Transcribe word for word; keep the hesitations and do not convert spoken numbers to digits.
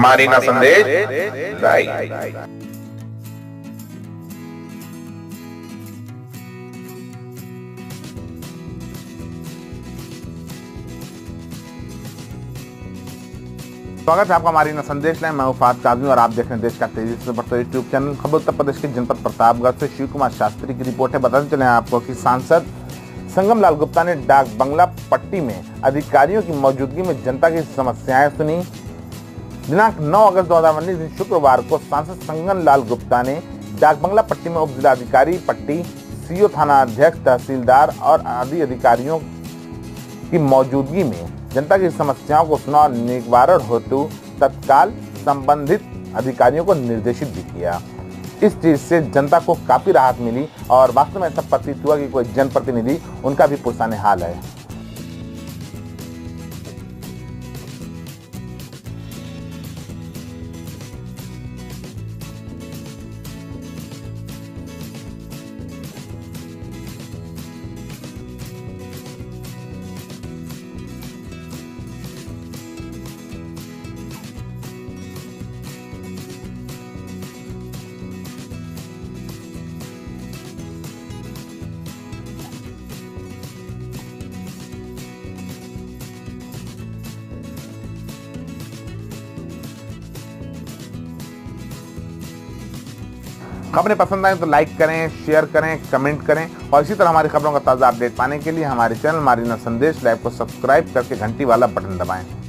Marina Sandesh live. स्वागत है आपका हमारी ना संदेश लाइन। मैं उफात काजमी और आप देख रहे हैं देश का तेजी से बढ़ता यूट्यूब चैनल। खबर उत्तर प्रदेश के जनपद प्रतापगढ़ से शिव कुमार शास्त्री की रिपोर्ट है। बताते चले आपको कि सांसद संगम लाल गुप्ता ने डाक बंगला पट्टी में अधिकारियों की मौजूदगी में जनता की समस्याएं सुनी। दिनांक नौ अगस्त दो हजार उन्नीस दिन शुक्रवार को सांसद संगम लाल गुप्ता ने डाक बंगला पट्टी में उप जिलाधिकारी पट्टी, सीओ थाना अध्यक्ष, तहसीलदार और आदि अधिकारियों की मौजूदगी में जनता की समस्याओं को सुना और निवारण हेतु तत्काल संबंधित अधिकारियों को निर्देशित भी किया। इस चीज से जनता को काफी राहत मिली और वास्तव में ऐसा प्रतीत हुआ कि कोई जनप्रतिनिधि उनका भी पुरसाने हाल है। खबरें पसंद आए तो लाइक करें, शेयर करें, कमेंट करें और इसी तरह हमारी खबरों का ताज़ा अपडेट पाने के लिए हमारे चैनल मारीना संदेश लाइव को सब्सक्राइब करके घंटी वाला बटन दबाएं।